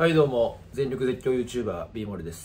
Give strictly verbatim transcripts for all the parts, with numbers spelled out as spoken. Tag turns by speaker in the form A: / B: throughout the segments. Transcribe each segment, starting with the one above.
A: はいどうも、全力絶叫 YouTuber ビーモルです。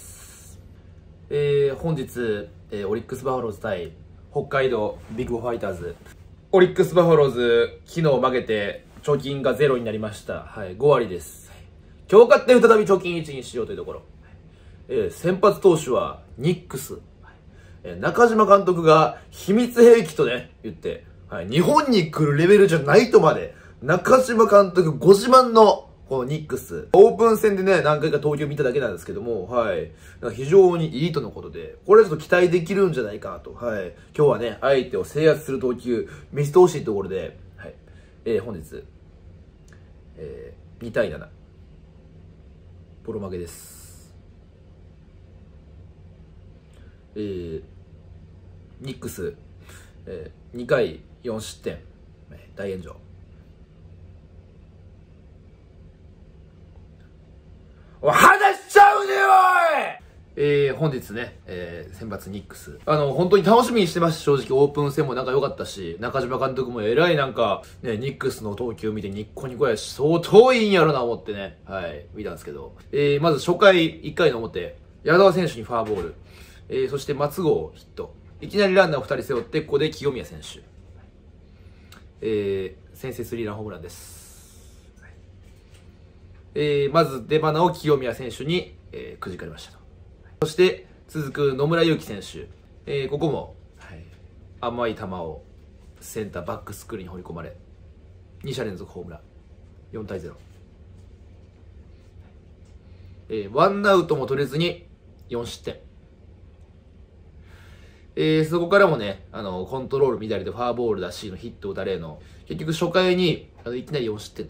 A: えー、本日、えー、オリックスバファローズ対北海道ビッグファイターズ。オリックスバファローズ、昨日負けて貯金がゼロになりました。はい、ご割です。今日勝って再び貯金いちにしようというところ。えー、先発投手はニックス。えー、中島監督が秘密兵器とね、言って、はい、日本に来るレベルじゃないとまで、中島監督ご自慢のこのニックス。オープン戦でね、何回か投球見ただけなんですけども、はい。非常にいいとのことで、これはちょっと期待できるんじゃないかなと。はい。今日はね、相手を制圧する投球、見せてほしいところで、はい。えー、本日、えー、にたいなな。ボロ負けです。えー、ニックス、えー、にかいよんしってん、大炎上。話しちゃうねおいえー、本日ね、えー、選抜ニックス。あの、本当に楽しみにしてました、正直。オープン戦もなんか良かったし、中島監督もえらいなんか、ね、ニックスの投球見てニッコニコやし、相当いいんやろな思ってね、はい、見たんですけど。えー、まず初回、いっかいの表、矢沢選手にファーボール。えー、そして松郷ヒット。いきなりランナーふたり背負って、ここで清宮選手。えー、先制スリーランホームランです。えー、まず出花を清宮選手に、えー、くじかれましたと。そして続く野村祐希選手、えー、ここも、はい、甘い球をセンターバックスクリーンに放り込まれに者連続ホームランよんたいゼロ、えー、ワンアウトも取れずによんしってん、えー、そこからもねあのコントロール乱れてファーボールだしのヒットを打たれの結局初回にあのいきなりよんしってんです。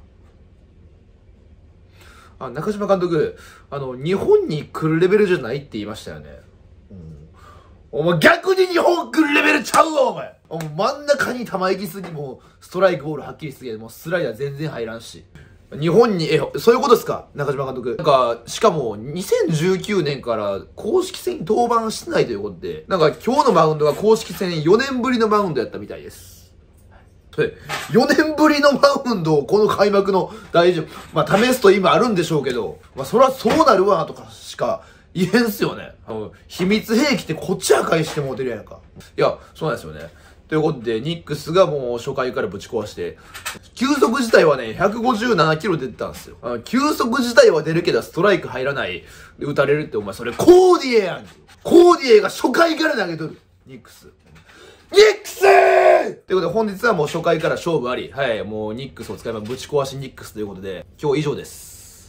A: あ、中島監督、あの、日本に来るレベルじゃないって言いましたよね。うん、お前逆に日本来るレベルちゃうわ、お前お前真ん中に球行きすぎ、もう、ストライクボールはっきりしすぎて、もうスライダー全然入らんし。日本に、え、そういうことですか中島監督。なんか、しかも、にせんじゅうきゅうねんから公式戦に登板してないということで、なんか今日のマウンドが公式戦よねんぶりのマウンドやったみたいです。よねんぶりのマウンドをこの開幕の大丈夫。まあ、試すと今あるんでしょうけど、まあ、そりゃそうなるわ、とかしか言えんすよね。秘密兵器ってこっちは返してもうてるやんか。いや、そうなんですよね。ということで、ニックスがもう初回からぶち壊して、球速自体はね、ひゃくごじゅうななキロ出てたんですよ。あの球速自体は出るけど、ストライク入らない。で、打たれるって、お前、それコーディエやん。コーディエが初回から投げとる。ニックス。ニックスーということで本日はもう初回から勝負あり、はい、もうニックスを使えばぶち壊しニックスということで、今日以上です。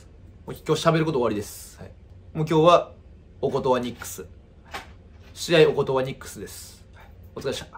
A: もう今日喋ること終わりです。はい、もう今日は、おことはニックス。試合おことはニックスです。お疲れ様でした。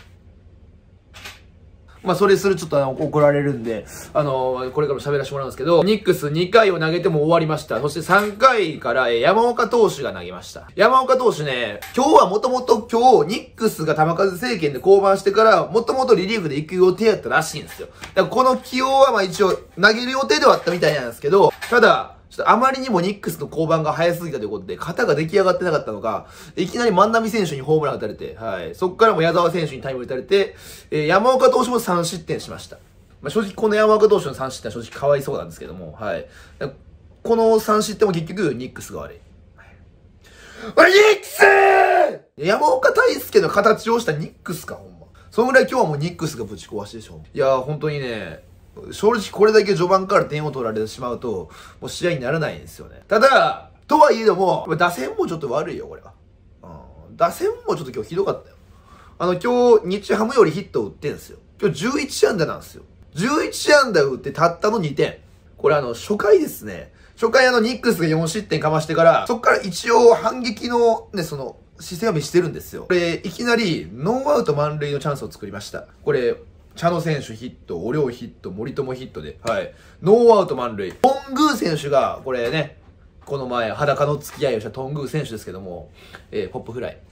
A: まあ、それするちょっとあの怒られるんで、あのー、これからも喋らせてもらうんですけど、ニックスにかいを投げても終わりました。そしてさんかいから、えー、山岡投手が投げました。山岡投手ね、今日はもともと今日、ニックスが球数制限で降板してから、もともとリリーフで行く予定やったらしいんですよ。だからこの起用はまあ一応投げる予定ではあったみたいなんですけど、ただ、ちょっとあまりにもニックスの降板が早すぎたということで、肩が出来上がってなかったのか、いきなり万波選手にホームラン打たれて、はい。そこからも矢沢選手にタイム打たれて、えー、山岡投手もさんしってんしました。まあ、正直この山岡投手のさんしってんは正直かわいそうなんですけども、はい。このさんしってんも結局ニックスが悪い。はい、ニックスー山岡大輔の形をしたニックスか、ほんま。そのぐらい今日はもうニックスがぶち壊しでしょ。いやー、本当にね、正直これだけ序盤から点を取られてしまうと、もう試合にならないんですよね。ただ、とはいえども、打線もちょっと悪いよ、これは。うん、打線もちょっと今日ひどかったよ。あの、今日、日ハムよりヒットを打ってんすよ。今日じゅういちあんだなんですよ。じゅういちあんだ打ってたったのにてん。これあの、初回ですね。初回あの、ニックスがよんしってんかましてから、そっから一応反撃のね、その、姿勢は見してるんですよ。これ、いきなり、ノーアウト満塁のチャンスを作りました。これ、茶野選手ヒット、オリョウヒット、森友ヒットで、はい。ノーアウト満塁。トングー選手が、これね、この前、裸の付き合いをしたトングー選手ですけども、えー、ポップフライ。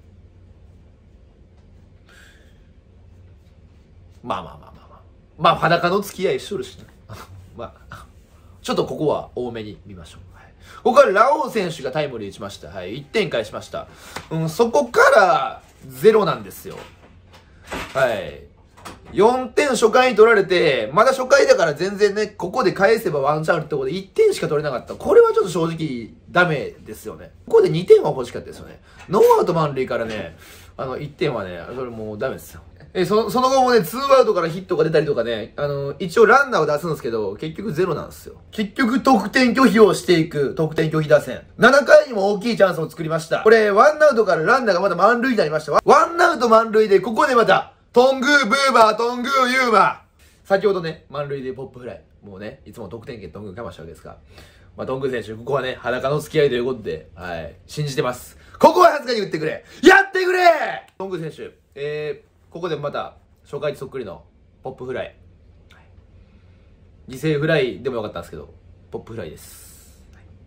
A: まあまあまあまあまあ。まあ、裸の付き合いしとるしな。まあ、ちょっとここは多めに見ましょう。はい、ここからラオウ選手がタイムリー打ちました。はい。いってん返しました。うん、そこから、ゼロなんですよ。はい。 よんてん初回に取られて、まだ初回だから全然ね、ここで返せばワンチャンあるってことでいってんしか取れなかった。これはちょっと正直ダメですよね。ここでにてんは欲しかったですよね。ノーアウト満塁からね、あの、いってんはね、それもうダメですよ。え、そ、その後もね、ツーアウトからヒットが出たりとかね、あの、一応ランナーを出すんですけど、結局ゼロなんですよ。結局得点拒否をしていく、得点拒否打線。ななかいにも大きいチャンスを作りました。これ、ワンアウトからランナーがまた満塁になりました。ワンアウト満塁で、ここでまた、トングー、ブーバー、トングー、ユーマ先ほどね、満塁でポップフライ。もうね、いつも得点圏トングーかましたわけですが。まあ、トングー選手、ここはね、裸の付き合いということで、はい、信じてます。ここはさすがに打ってくれやってくれトングー選手、えー、ここでまた、初回そっくりのポップフライ。犠牲フライでもよかったんですけど、ポップフライです。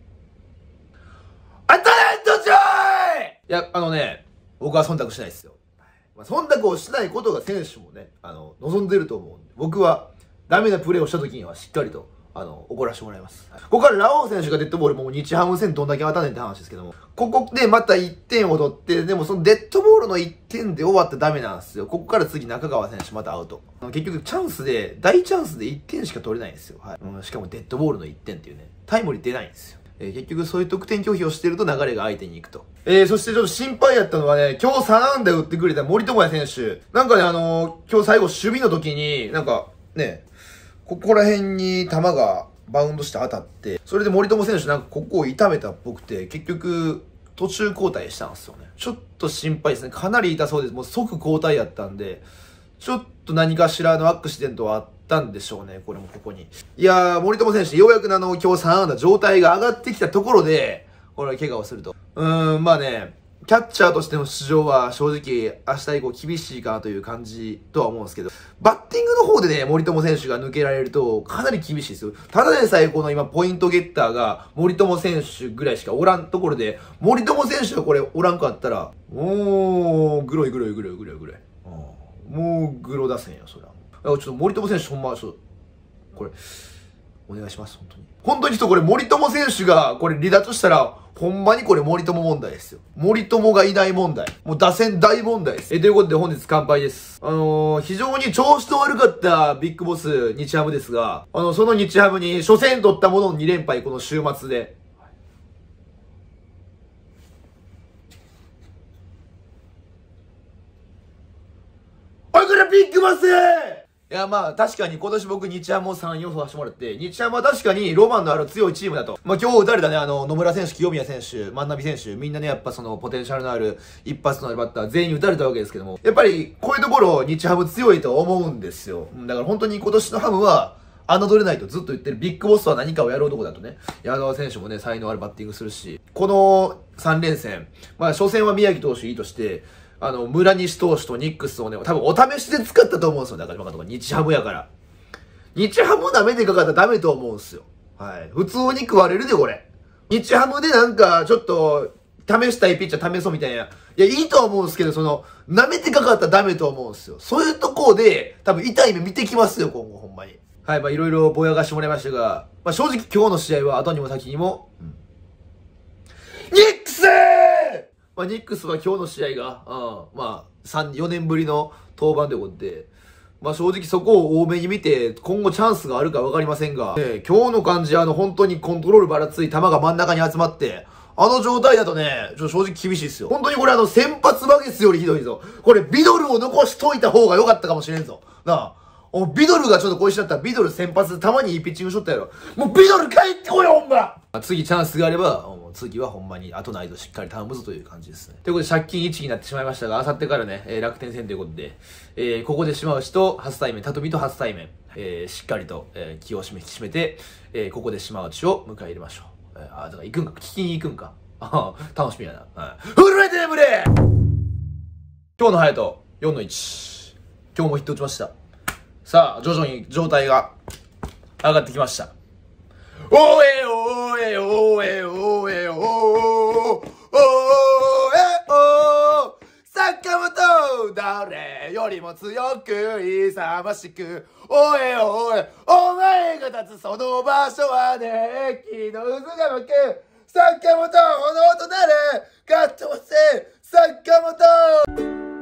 A: はい、アタレントジョイいや、あのね、僕は忖度しないですよ。まあ、忖度をしないことが選手もね、あの、望んでると思うんで、僕はダメなプレーをした時にはしっかりと、あの、怒らせてもらいます。はい、ここからラオウ選手がデッドボールも日ハム戦どんだけ当たんねんって話ですけども、ここでまたいってんを取って、でもそのデッドボールのいってんで終わったらダメなんですよ。ここから次中川選手またアウト。結局チャンスで、大チャンスでいってんしか取れないんですよ。はい。うん、しかもデッドボールのいってんっていうね、タイムリー出ないんですよ。えー、結局そういう得点拒否をしてると流れが相手に行くと。えー、そしてちょっと心配やったのはね、今日さんあんだ打ってくれた森友哉選手。なんかね、あのー、今日最後守備の時に、なんか、ね、ここら辺に球がバウンドして当たって、それで森友選手なんかここを痛めたっぽくて、結局、途中交代したんですよね。ちょっと心配ですね。かなり痛そうです。もう即交代やったんで、ちょっと何かしらのアクシデントはあったんでしょうね。これもここに。いやー、森友選手、ようやくあの、今日さんあんだ状態が上がってきたところで、これ怪我をすると。うーん、まあね、キャッチャーとしての出場は正直明日以降厳しいかなという感じとは思うんですけど、バッティングの方でね、森友選手が抜けられるとかなり厳しいですよ。ただでさえこの今ポイントゲッターが森友選手ぐらいしかおらんところで、森友選手がこれおらんかったら、もう、グロいグロいグロいグロいグロい。もうグロ打線よ、それは。ちょっと森友選手ほんま、ちょっと、これ、お願いします、本当に。本当にちょっとこれ森友選手がこれ離脱したら、ほんまにこれ森友問題ですよ。森友がいない問題。もう打線大問題です。え、ということで本日乾杯です。あのー、非常に調子の悪かったビッグボス日ハムですが、あの、その日ハムに初戦取ったもののに連敗この週末で。おいこれビッグボスいや、まあ、確かに今年僕、日ハムをさん予想させてもらって、日ハムは確かにロマンのある強いチームだと。まあ、今日打たれたね、あの、野村選手、清宮選手、万波選手、みんなね、やっぱその、ポテンシャルのある一発のあるバッター、全員打たれたわけですけども、やっぱり、こういうところ、日ハム強いと思うんですよ。だから本当に今年のハムは、侮れないとずっと言ってるビッグボスは何かをやる男だとね。矢川選手もね、才能あるバッティングするし、このさん連戦、まあ、初戦は宮城投手いいとして、あの、村西投手とニックスをね、多分お試しで使ったと思うんですよ。だから今とか日ハムやから。日ハムダメでかかったらダメと思うんすよ。はい。普通に食われるで、これ。日ハムでなんか、ちょっと、試したいピッチャー試そうみたいな。いや、いいとは思うんですけど、その、舐めてかかったらダメと思うんすよ。そういうとこで、多分痛い目見てきますよ、今後、ほんまに。はい。まあ、いろいろぼやがしてもらいましたが、まあ、正直今日の試合は後にも先にも、うん、ニックスまあ、ニックスは今日の試合が、うん、まあ、三、よねんぶりの登板ということで、まあ正直そこを多めに見て、今後チャンスがあるかわかりませんが、ね、今日の感じ、あの本当にコントロールばらつい球が真ん中に集まって、あの状態だとね、ちょ正直厳しいですよ。本当にこれあの先発バゲスよりひどいぞ。これビドルを残しといた方が良かったかもしれんぞ。なあ。おビドルがちょっとこうしちゃったらビドル先発たまにいいピッチングしとったやろ。もうビドル帰ってこいよほんま次チャンスがあれば、次はほんまに後ないとしっかり頼むぞという感じですね。ということで借金いちになってしまいましたが、あさってからね、えー、楽天戦ということで、えー、ここで島内と初対面、匠と初対面、えー、しっかりと、えー、気を締め、引き締めて、えー、ここで島内を迎え入れましょう。えー、あ、だから行くんか、聞きに行くんか。あ楽しみやな。はい。震えて眠れ今日の隼人、よんのいち。今日もヒット打ちました。さあ、徐々に状態が上がってきました。おえおえおえおえおおえお坂本誰よりも強く勇ましくおえおえお前が立つその場所はね駅の渦が巻く坂本炎となれガッと押せ坂本